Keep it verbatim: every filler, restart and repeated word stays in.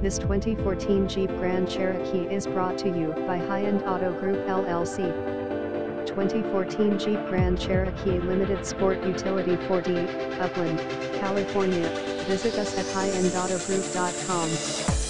This twenty fourteen Jeep Grand Cherokee is brought to you by Highend Auto Group L L C. twenty fourteen Jeep Grand Cherokee Limited Sport Utility four D, Upland, California. Visit us at highend auto group dot com.